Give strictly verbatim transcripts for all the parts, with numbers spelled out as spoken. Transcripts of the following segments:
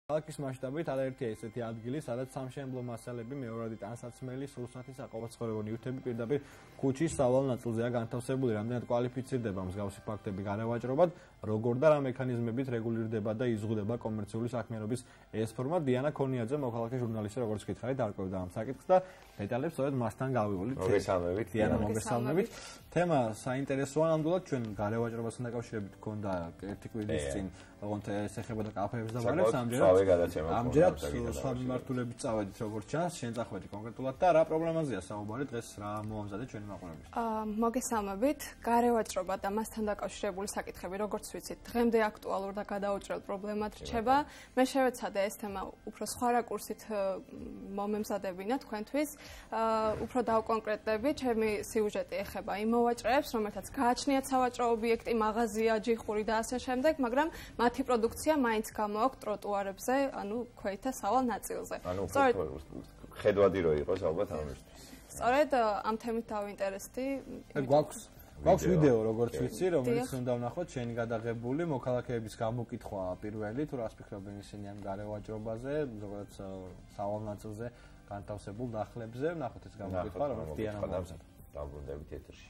ქალაქის მასშტაბით არაერთია ესეთი ადგილი, სადაც სამშენებლო მასალები, მეორადი ტანსაცმელი, სულსათი საყოფაცხოვრებო ნივთები პირდაპირ ქუჩის სავალ ნაწილზეა განთავსებული. რამდენად კვალიფიცირდება მსგავსი ფაქტები განევაჭრობად, როგორ და რა მექანიზმებით რეგულირდება და იზღუდება კომერციული საქმიანობის ეს ფორმა. დიანა ქონიაძე, მოქალაქე ჟურნალისტი, როგორც გითხარით, არკვევდა ამ საკითხს და დეტალებს სწორედ მასთან გავივლით. მოგესალმებით, დიანა, მოგესალმებით. თემა საინტერესოა, ნამდვილად ჩვენ განევაჭრობასთან დაკავშირებით გქონდა ერთი კვირის წინ, ოღონდ ეს ეხება და კაფეებს და ბარებს, ამჯერად ამჯერად სხვა მიმართულებით წავედით, როგორც ჩანს, შენ წახვედი კონკრეტულად და რა პრობლემაზეა საუბარი დღეს, რა მოამზადეთ ჩვენი მაყურებლისთვის? აა, მოგესალმებით. გარევაჭრობა და მასთან დაკავშირებული საკითხები, როგორც ვიცით, დღემდე აქტუალურ და გადაუჭრელ პრობლემად რჩება. მე შევეცადე ეს თემა უფრო სხვა რაკურსით მომემზადებინა თქვენთვის. აა, უფრო დავკონკრეტდები, ჩემი სიუჟეტი ეხება იმ მოვაჭრეებს, რომელთაც გააჩნიათ სავაჭრო ობიექტი, მაღაზია, ჯიხური და ასე შემდეგ, მაგრამ მათი პროდუქცია მაინც გამოაქვთ ტროტუარებზე, ანუ ქვეითა სავალ ნაწილზე. ანუ ხედვადი რო იყოს ალბათ ამისთვის. სწორედ ამ თემით დავინტერესდი. გვაქვს გვაქვს ვიდეო, როგორც ვიცი, რომელიც უნდა ვნახოთ, შენი გადაღებული მოქალაქეების გამოკითხვა პირველი, თუ რას ფიქრობენ ისინი ამ გარევაჭრობაზე, ზოგადად სავალ ნაწილზე განთავსებულ დახლებზე, ვნახოთ ეს გამოკითხვა, რომელიც დიანა მოამზადა. დაბრუნდებით ეთერში.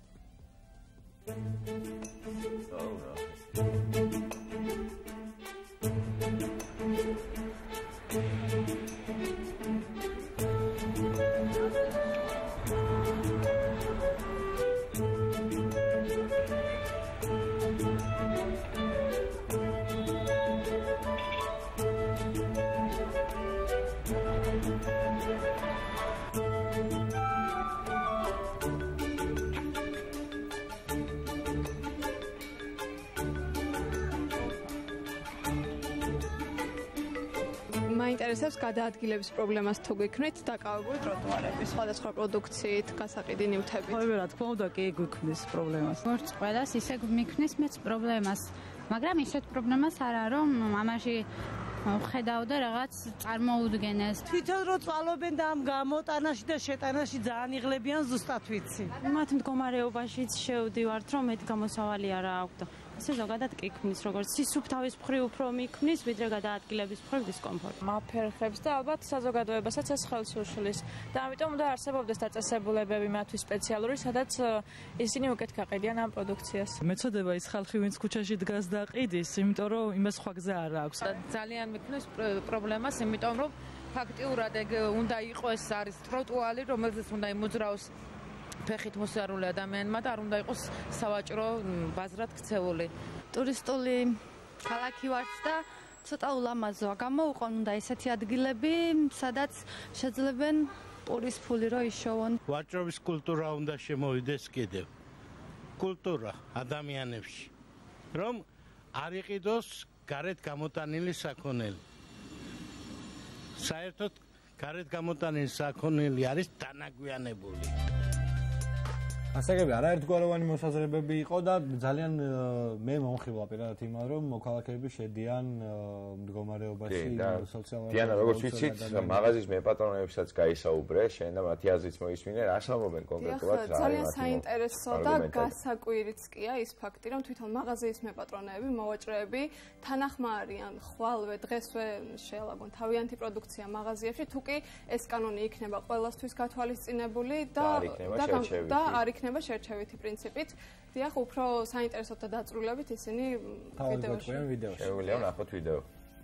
მაინტერესებს გადაადგილების პრობლემას თუ გიქმნით დაკავებული ტროტუარები, სხვადასხვა პროდუქციით, გასაყიდი ნივთებით. ხო, რა თქმა უნდა, კი გვიქმნის პრობლემას. როგორც ყველას ისე მიქმნის მეც პრობლემას, მაგრამ ისეთ პრობლემას არა, რომ ამაში ხედავდა რაღაც წარმოუდგენეს. თვითონ რო წვალობენ და ამ გამოტანაში და შეტანაში ძალიან იღლებიან ზუსტად ვიცი. მათ მდგომარეობაშიც შევდივართ, რომ მეტ გამოსავალი არა აქვს. ესე ზოგადად კი ქმნის, როგორც სისუფთავის მხრივ უფრო მიქმნის, ვიდრე გადაადგილების მხრივ დისკომფორტს. მაფერხებს და ალბათ საზოგადოებასაც ეს ხელს უშლის. და ამიტომ უნდა არსებობდეს დაწესებულებები მათთვის სპეციალური, სადაც ისინი უკეთ გაყიდიან ამ პროდუქციას. მეცოდება ის ხალხი, ვინც ქუჩაში დგას და ყიდის, იმიტომ რომ იმას სხვა გზა არ აქვს. ძალიან მიქმნის პრობლემას, იმიტომ რომ ფაქტიურად ეგ უნდა იყოს არის ტროტუარი, რომელზეც უნდა იმოძრაოს ფეხით მოსარული ადამიანმა და არ უნდა იყოს სავაჭრო ბაზრად ქცეული. ტურისტული ქალაქი ვართ და ცოტა ულამაზოა. გამოვიყონ უნდა ესეთი ადგილები, სადაც შეძლებენ პურის ფული რო იშოვონ. ვაჭრობის კულტურა უნდა შემოვიდეს კიდევ. კულტურა ადამიანებში, რომ არ იყიდოს გარეთ გამოტანილი საქონელი. საერთოდ გარეთ გამოტანილი საქონელი არის დანაგვიანებული. ასაგები არაერთგვაროვანი მოსაზრებები იყო და ძალიან მე მომხიბლა პირადად იმან, რომ მოქალაქეები შედიან მდგომარეობაში სოციალურ. დიანა, როგორც ვიცით, მაღაზიის მეპატრონეებსაც გაისაუბრე, შენ და მათი აზრიც მოისმინე, რა სამობენ კონკრეტულად რა. ძალიან საინტერესო და გასაკვირიც კია ის ფაქტი, რომ თვითონ მაღაზიის მეპატრონეები, მოვაჭრეები თანახმა არიან ხვალვე დღესვე შეელაგონ თავიანთი პროდუქცია მაღაზიებში, თუ კი ეს კანონი იქნება ყველასთვის გათვალისწინებული და და არ იქნება შერჩევითი პრინციპით. დიახ, უფრო საინტერესო და დაწვრილებით ისინი ვიდეოში. შეგვიძლია ვნახოთ ვიდეო.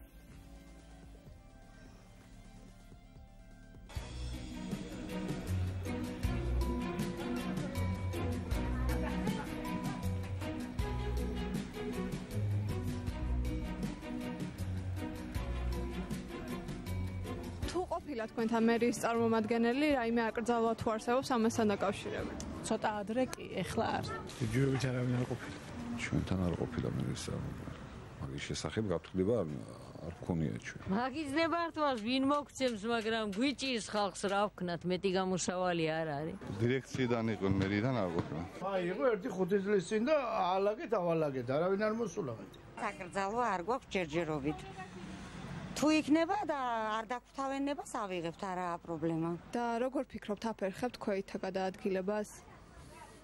თუ ყოფილა თქვენთან მერის წარმომადგენელი, რაიმე აკრძალვა თუ არსებობს ამასთან დაკავშირებით? ცოტა ადრე კი, ეხლა არ. ჯერჯერობით არავინ არ ყოფილა. ჩვენთან არ ყოფილა მერის წარმომადგენელი. მაგის შესახებ გაფრთხილება არ გქონია ჩვენ. მაგის ნებართვას ვინ მოგცემს, მაგრამ გვიჭირს ხალხს რა ვქნათ, მეტი გამოსავალი არ არის. დირექციიდან იყო, მერიდან არ ყოფილა. აი, იყო ერთი ხუთი წლის წინ და აალაგეთ, ავალაგეთ, არავინ არ მოსულა მეტი. საკრძალვა არ გვაქვს ჯერჯერობით. თუ იქნება და არ დაგვთავენებას ავიღებთ, არაა პრობლემა. და როგორ ფიქრობთ, აფერხებთ ქვეითა გადაადგილებას?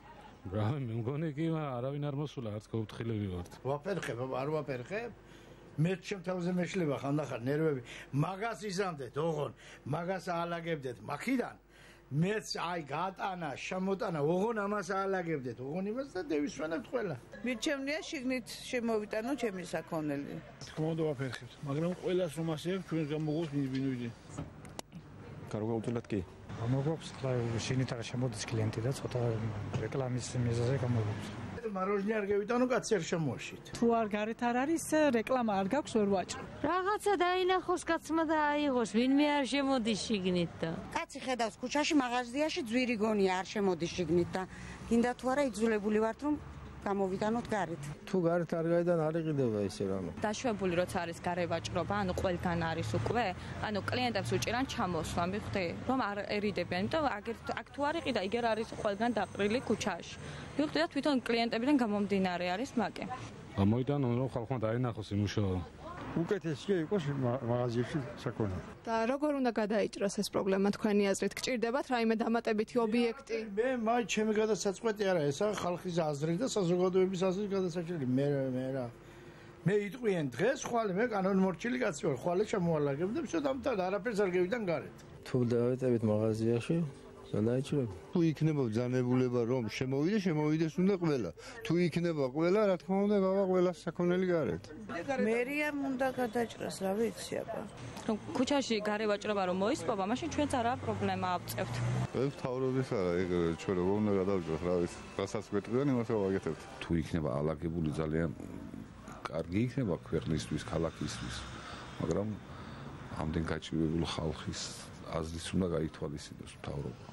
რა, მე მგონი კი არავინ არ მოსულა, არც გაუფრთხილები ვართ. ვაფერხებ, არ ვაფერხებ? მეც შემთავზე მეშლება ხანდახან ნერვები მაგას იზამდეთ ოღონ მაგას აალაგებდეთ მაქიდან მეც აი გატანა შემოტანა ოღონ ამას აალაგებდეთ ოღონ იმას და დევისვენებთ ყველა მირჩევნია შიგნით შემოვიტანო ჩემი საქონელი თქმა უნდა ვაფერხებთ მაგრამ ყველას რომ ასე აქვს ჩვენ გამოგოს მინიბინუიდი კარგა უთილად კი გამოგვაქვს ხლა შინით არა შემოდის კლიენტი და ცოტა რეკლამის მიზეზზე გამოგვაქვს მაროჟნი არ გევიტანო კაცი არ შემოაშით თუ არ გარეთ არ არის რეკლამა არ გაქვს ვერ ვაჭრო რაღაცა დაინახოს კაცმა და აიღოს ვინმე არ შემოდის შიგნით და კაცი ხედავს ქუჩაში მაღაზიაში ძვირი გონია არ შემოდის შიგნით და გინდა თუ არა იძულებული ვართ რომ გამოვიტანოთ გარეთ. თუ გარეთ არ გაიდან არ იყიდება ესე რამე. დაშვებული როცა არის გარე ვაჭრობა, ანუ ყველგან არის უკვე, ანუ კლიენტებს უჭირან ჩამოსვლა, მიხვდი, რომ არ ერიდებიან, იმიტომ აგერ აქ თუ არ იყიდა, იგერ არის ყველგან დაყრილი ქუჩაში. მიხვდი და თვითონ კლიენტებიდან გამომდინარე არის მაკე. გამოიტანო რომ ხალხმა დაინახოს იმუშავა. უკეთესი იყოს მაღაზიაში საქონელი. და როგორ უნდა გადაიჭროს ეს პრობლემა თქვენი აზრით? გჭირდებათ რაიმე დამატებითი ობიექტი? მე მაი ჩემი გადასაწყვეტი არა, ესა ხალხის აზრი და საზოგადოების აზრი გადასაჭრელი. მე მე რა. მე იტყვიან დღეს ხვალე მე კანონმორჩილი კაცი ვარ, ხვალე შემოალაგებ და всё დამთავრდა, არაფერს არ გევიდან გარეთ. თუ დავეტევით მაღაზიაში დაიჭრება. თუ იქნება ბრძანებულება რომ შემოვიდე, შემოვიდეს უნდა ყველა. თუ იქნება ყველა, რა თქმა უნდა, გავა ყველა საქონელი გარეთ. მერიამ უნდა გადაჭრას, რა ვიცი აბა. რომ ქუჩაში გარე ვაჭრობა რომ მოისპობა, მაშინ ჩვენც არა პრობლემა ავწევთ. ეს თავრობის არა, ეგ ჩვენ როგორ უნდა გადავჭროს, რა ვიცი. რასაც გვეტყვიან, იმას ვაკეთებთ. თუ იქნება ალაგებული ძალიან კარგი იქნება ქვეყნისთვის, ქალაქისთვის, მაგრამ ამდენ გაჭირვებული ხალხის აზრის უნდა გაითვალისწინოს მთავრობა.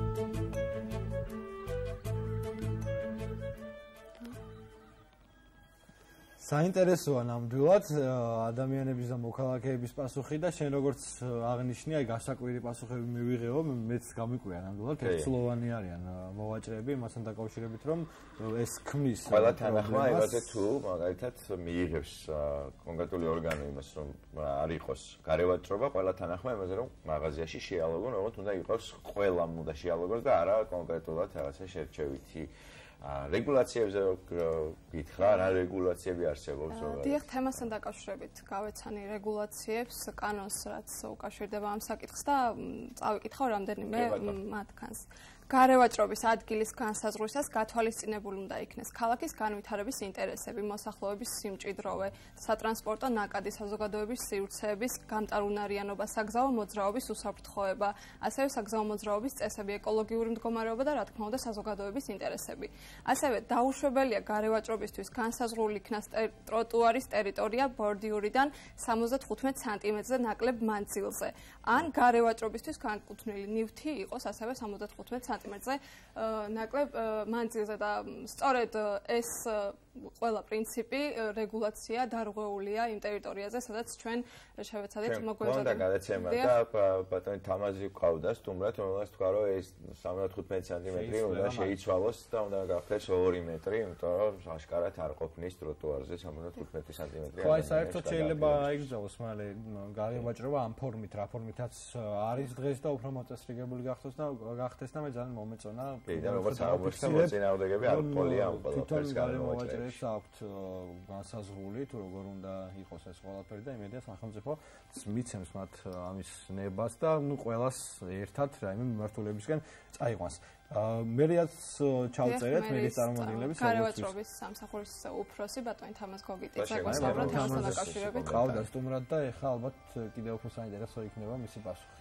საინტერესოა ნამდვილად ადამიანების და მოქალაქეების პასუხი და შენ როგორც აღნიშნე, აი გასაკვირი პასუხები მივიღეო, მეც გამიკვირა ნამდვილად, ერთსულოვანი არიან მოვაჭრეები იმასთან დაკავშირებით, რომ ეს ქმნის ყველა თანახმა იმაზე თუ მაგალითად მიიღებს კონკრეტული ორგანო იმას, რომ არ იყოს გარევაჭრობა, ყველა თანახმა იმაზე, რომ მაღაზიაში შეალაგონ, როგორც უნდა იყოს ყველამ უნდა შეალაგოს და არა კონკრეტულად რაღაცა შერჩევითი რეგულაციებზე გითხრა, რა რეგულაციები არსებობს? დიახ, თემასთან დაკავშირებით გავეცანი რეგულაციებს, კანონს, რაც უკავშირდება ამ საკითხს და წავიკითხავ რამდენიმე მათგანს. გარევაჭრობის ადგილის განსაზღვრისას გათვალისწინებული უნდა იქნეს ქალაქის განვითარების ინტერესები, მოსახლეობის სიმჭიდროვე, სატრანსპორტო ნაკადი, საზოგადოების სივრცეების გამტარუნარიანობა, საგზაო მოძრაობის უსაფრთხოება, ასევე საგზაო მოძრაობის წესები, ეკოლოგიური მდგომარეობა და რა თქმა უნდა საზოგადოების ინტერესები. ასევე დაუშვებელია გარევაჭრობისთვის განსაზღვრული იქნას ტროტუარის ტერიტორია ბორდიურიდან სამოცდათხუთმეტ სანტიმეტრზე ნაკლებ მანძილზე. ან გარევაჭრობისთვის განკუთვნილი ნივთი იყოს ასევე სამოცდათხუთმეტ სანტიმეტრზე ნაკლებ მანძილზე და სწორედ ეს ყველა პრინციპი რეგულაცია დარღვეულია იმ ტერიტორიაზე, სადაც ჩვენ შევეცადეთ მოგვეძებოთ. უნდა გადაცემა და ბატონი თამაზი ყავდა სტუმრად, რომელსაც თქვა რომ ეს სამოცდათხუთმეტ სანტიმეტრი უნდა შეიცვალოს და უნდა გახდეს ორი მეტრი, იმიტომ რომ აშკარად არ ყოფნის ტროტუარზე სამოცდათხუთმეტ სანტიმეტრი. ხო, აი საერთოდ შეიძლება აიგზავნოს მალე გარევაჭრობა ამ ფორმით, რა ფორმითაც არის დღეს და უფრო მოწესრიგებული გახდეს და გახდეს და მე ძალიან მომეწონა. კი, და როგორც აღმოჩნდა, მოწინააღმდეგეები არ ყოლია ამ ყველაფერს გარევაჭრებას აქვთ განსაზღვრული თუ როგორ უნდა იყოს ეს ყველაფერი და იმედია სახელმწიფო მიცემს მათ ამის ნებას და ნუ ყველას ერთად რაიმე მიმართულებისკენ წაიყვანს. მერიაც ჩავწერეთ მერის წარმომადგენლების გარევაჭრობის სამსახურის უფროსი ბატონი თამაზ გოგიტიც აგვასაუბრა თემასთან დაკავშირებით. ყავდა სტუმრად და ეხლა ალბათ კიდევ უფრო საინტერესო იქნება მისი პასუხი.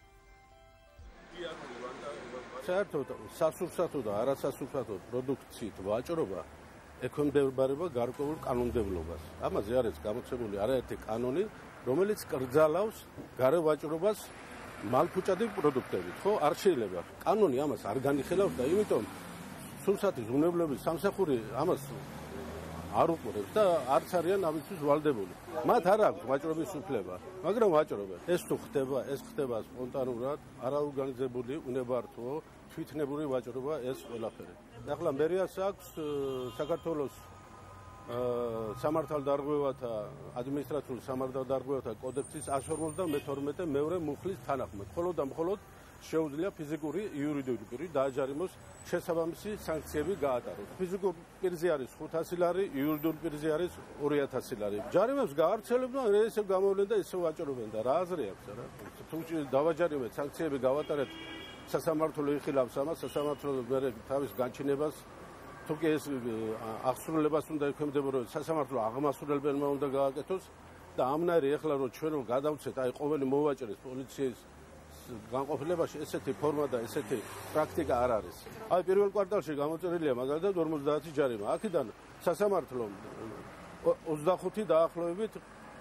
საერთოდ სასურსათო და არასასურსათო პროდუქციით ვაჭრობა ექვემდებარება გარკვეულ კანონმდებლობას. ამაზე არის გამოცემული არაერთი კანონი, რომელიც კრძალავს გარევაჭრობას მალფუჭადი პროდუქტებით. ხო, არ შეიძლება. კანონი ამას არ განიხილავს და იმიტომ სურსათის უნებლობის სამსახური ამას არ უყურებს და არც არიან ამისთვის ვალდებული. მათ არ აქვს ვაჭრობის უფლება, მაგრამ ვაჭრობენ. ეს თუ ხდება, ეს ხდება სპონტანურად, არაორგანიზებული, უნებართვო, თვითნებური ვაჭრობა ეს ყველაფერი. ახლა მერიას აქვს საქართველოს სამართალდარღვევათა ადმინისტრაციული სამართალდარღვევათა კოდექსის εκατს ორმოცდამეთორმეტე მეორე მუხლის თანახმად. მხოლოდ და მხოლოდ შეუძლია ფიზიკური იურიდიული პირი დააჯარიმოს შესაბამისი სანქციები გაატაროს. ფიზიკურ პირზე არის ხუთასი ლარი, იურიდიულ პირზე არის ორი ათასი ლარი. ჯარიმებს გაარჩელებდნენ, ესე გამოვლენ და ისე ვაჭრობენ და რა აზრი აქვს რა? თუ დავაჯარიმეთ, სანქციები გავატარეთ, სასამართლო იხილავს ამას, სასამართლო მე თავის განჩინებას თუ კი ეს აღსრულებას უნდა ექვემდებარებოს, სასამართლო აღმასრულებელმა უნდა გააკეთოს და ამნაირი ეხლა რომ ჩვენ რომ გადავცეთ, აი ყოველი მოვაჭრეს პოლიციის განყოფილებაში ესეთი ფორმა და ესეთი პრაქტიკა არ არის. აი პირველ კვარტალში გამოწერილია მაგალითად ორმოცდაათი ჯარიმა. აქედან სასამართლომ ოცდახუთი დაახლოებით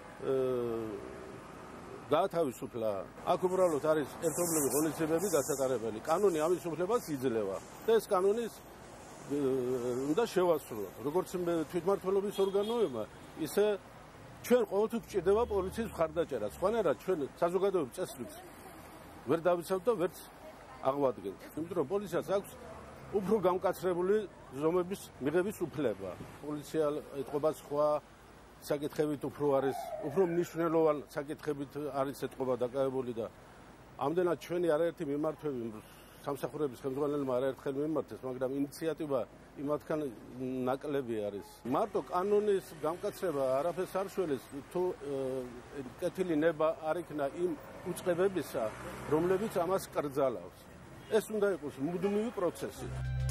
გაათავისუფლა. აქ უბრალოდ არის ერთობლივი ღონისძიებები დასატარებელი. კანონი ამის უფლებას იძლევა და ეს კანონის უნდა შევასრულოთ. როგორც თვითმმართველობის ორგანოებმა, ისე ჩვენ ყოველთვის გვჭირდება პოლიციის მხარდაჭერა. სხვანაირად ჩვენ საზოგადოების წესრიგს ვერ დავიცავთ და ვერც აღვადგენთ. იმიტომ რომ პოლიციას აქვს უფრო გამკაცრებული ზომების მიღების უფლება. პოლიცია ეთყობა სხვა საკითხებით უფრო არის, უფრო მნიშვნელოვანი საკითხებით არის ეთყობა დაკავებული და ამდენად ჩვენი არაერთი მიმართვები სამსახურების ხელმძღვანელმა არაერთხელ მიმართეს, მაგრამ ინიციატივა იმათგან ნაკლები არის. მარტო კანონის გამკაცრება არაფერს არ შველის, თუ კეთილი ნება არ იქნა იმ უწყებებისა, რომლებიც ამას კრძალავს. ეს უნდა იყოს მუდმივი პროცესი.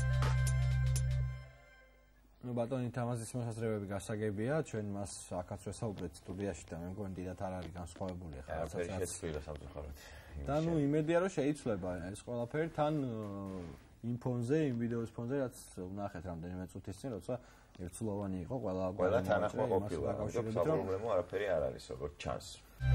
ნუ ბატონი თამაზის მოსაზრებები გასაგებია, ჩვენ მას აქაც ვესაუბრეთ სტუდიაში და მე მგონი დიდათ არ არის განსხვავებული ხა რაღაცა შეცვლილა სამწუხაროდ. და ნუ იმედია რომ შეიცვლება ეს ყველაფერი თან იმ ფონზე, იმ ვიდეოს ფონზე, რაც ვნახეთ რამდენიმე წუთის წინ, როცა ერთსულოვანი იყო ყველა ყველა თანახმა ყოფილა, პრობლემა არაფერი არ არის, როგორც ჩანს.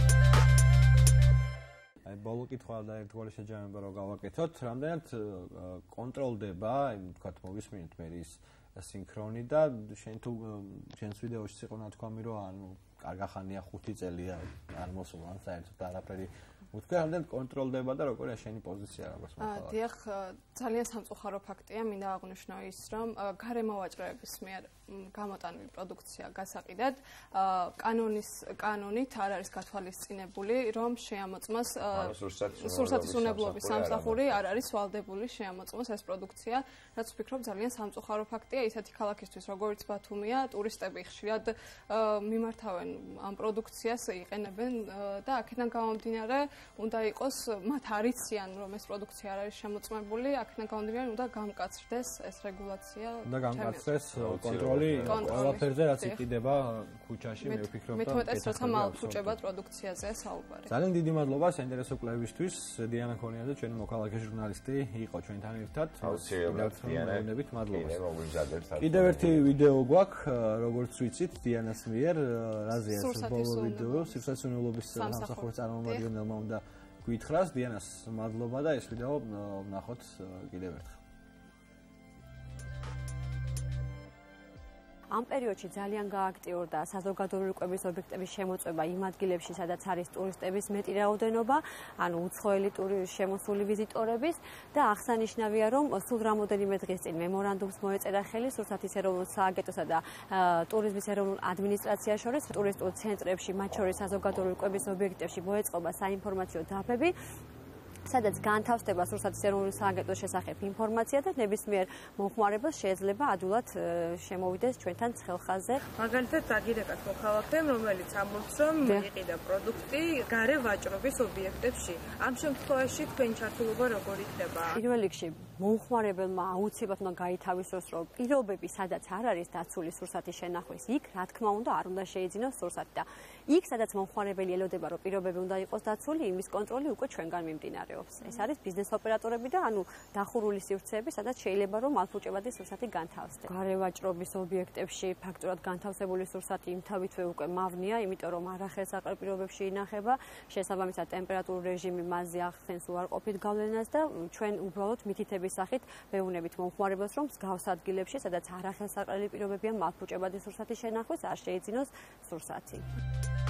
აი ბოლო კითხვა და ერთგვარი შეჯამება რო გავაკეთოთ, რამდენად კონტროლდება, თქვათ მოვისმინეთ მე ის სინქრონი და შენ თუ შენს ვიდეოში იყო ნათქვამი რომ ანუ კარგახანია ხუთი წელი არ მოსულა ან საერთოდ არაფერი უთქვა რამდენ კონტროლდება და როგორია შენი პოზიცია როგორც მოხალხე? დიახ, ძალიან სამწუხარო ფაქტია, მინდა აღვნიშნო ის, რომ გარემოვაჭრეების მიერ გამოტანილი პროდუქცია გასაყიდად კანონის კანონით არ არის გათვალისწინებული, რომ შეამოწმოს სურსათის უნებლობის სამსახური არ არის ვალდებული შეამოწმოს ეს პროდუქცია, რაც ვფიქრობ ძალიან სამწუხარო ფაქტია ისეთი ქალაქისთვის, როგორც ბათუმია, ტურისტები ხშირად მიმართავენ ამ პროდუქციას, იყენებენ და აქედან გამომდინარე უნდა იყოს მათ არიციან რომ ეს პროდუქცია არ არის შემოწმებული, აქედან გამომდინარე უნდა გამკაცრდეს ეს რეგულაცია. და გამკაცრდეს კონტროლი ყველაფერზე რაც იყიდება ქუჩაში, მე ვფიქრობ და მე თვითონაც როცა მალფუჭება პროდუქციაზეა საუბარი. ძალიან დიდი მადლობა საინტერესო კვლევისთვის. დიანა ქონიაძე, ჩვენი მოქალაქე ჟურნალისტი იყო ჩვენთან ერთად. აუცილებლად დიანებით მადლობა. კიდევ მოგვიძადეთ. კიდევ ერთი ვიდეო გვაქვს, როგორც ვიცით, დიანას მიერ, რაზეა ეს ბოლო ვიდეო, სიცოცხლის უნელობის სამსახურის წარმომადგენელმა უნდა გითხრას. დიანას მადლობა და ეს ვიდეო ვნახოთ კიდევ ერთხელ. ამ პერიოდში ძალიან გააქტიურდა საზოგადოებრივი კვების ობიექტების შემოწმება იმ ადგილებში, სადაც არის ტურისტების მეტი რაოდენობა, ანუ უცხოელი შემოსული ვიზიტორების და აღსანიშნავია, რომ სულ რამოდენიმე დღის წინ მემორანდუმს მოეწერა ხელი სურსათის ეროვნულ სააგენტოსა და ტურიზმის ეროვნულ ადმინისტრაციას შორის ტურისტულ ცენტრებში, მათ შორის საზოგადოებრივი კვების ობიექტებში მოეწყობა საინფორმაციო დაფები, სადაც განთავსდება სურსათის ეროვნული სააგენტოს შესახებ ინფორმაცია და ნებისმიერ მომხმარებელს შეიძლება ადვილად შემოვიდეს ჩვენთან ცხელხაზზე. მაგალითად, დაგირეკათ მოქალაქემ, რომელიც ამბობს, რომ იყიდა პროდუქტი გარე ვაჭრობის ობიექტებში. ამ შემთხვევაში თქვენი ჩართულობა როგორ იქნება? პირველ რიგში მომხმარებელმა აუცილებლად უნდა გაითავისოს, რომ პირობები, სადაც არ არის დაცული სურსათის შენახვის, იქ რა თქმა უნდა არ უნდა შეიძინოს სურსათი და იქ, სადაც მომხმარებელი ელოდება, რომ პირობები უნდა იყოს დაცული, იმის კონტროლი უკვე ჩვენგან მიმდინარეობს. ეს არის ბიზნეს ოპერატორები და ანუ დახურული სივრცეები, სადაც შეიძლება რომ მალფუჭებადი სურსათი განთავსდეს. გარე ვაჭრობის ობიექტებში ფაქტურად განთავსებული სურსათი იმთავითვე უკვე მავნია, იმიტომ რომ არახელსაყრელ პირობებში ინახება, შესაბამისად ტემპერატურული რეჟიმი მასზე ახსენს უარყოფით გავლენას და ჩვენ უბრალოდ მითითების სახით ვეუბნებით მომხმარებელს, რომ მსგავს ადგილებში, სადაც არახელსაყრელი პირობებია მალფუჭებადი სურსათის შენახვის, არ შეიძინოს სურსათი.